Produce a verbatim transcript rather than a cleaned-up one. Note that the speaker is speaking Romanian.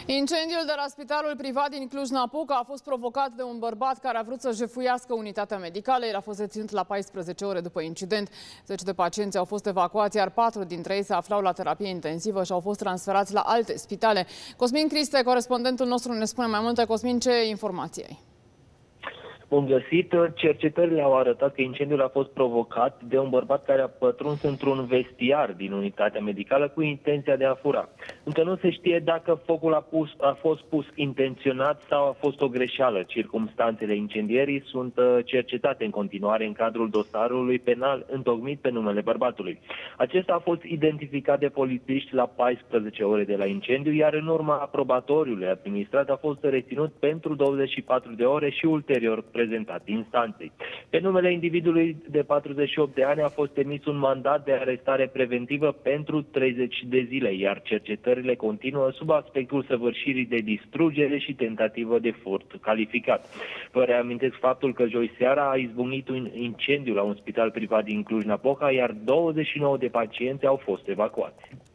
Incendiul de la spitalul privat din Cluj-Napoca a fost provocat de un bărbat care a vrut să jefuiască unitatea medicală. El a fost deținut la paisprezece ore după incident. zece de pacienți au fost evacuați, iar patru dintre ei se aflau la terapie intensivă și au fost transferați la alte spitale. Cosmin Criste, corespondentul nostru, ne spune mai multe. Cosmin, ce informații ai? Bun găsit, cercetările au arătat că incendiul a fost provocat de un bărbat care a pătruns într-un vestiar din unitatea medicală cu intenția de a fura. Încă nu se știe dacă focul a, pus, a fost pus intenționat sau a fost o greșeală. Circumstanțele incendierii sunt cercetate în continuare în cadrul dosarului penal întocmit pe numele bărbatului. Acesta a fost identificat de polițiști la paisprezece ore de la incendiu, iar în urma aprobatoriului administrat a fost reținut pentru douăzeci și patru de ore și ulterior prezentat instanței. Pe numele individului de patruzeci și opt de ani a fost emis un mandat de arestare preventivă pentru treizeci de zile, iar cercetările continuă sub aspectul săvârșirii de distrugere și tentativă de furt calificat. Vă reamintesc faptul că joi seara a izbucnit un incendiu la un spital privat din Cluj-Napoca, iar douăzeci și nouă de pacienți au fost evacuați.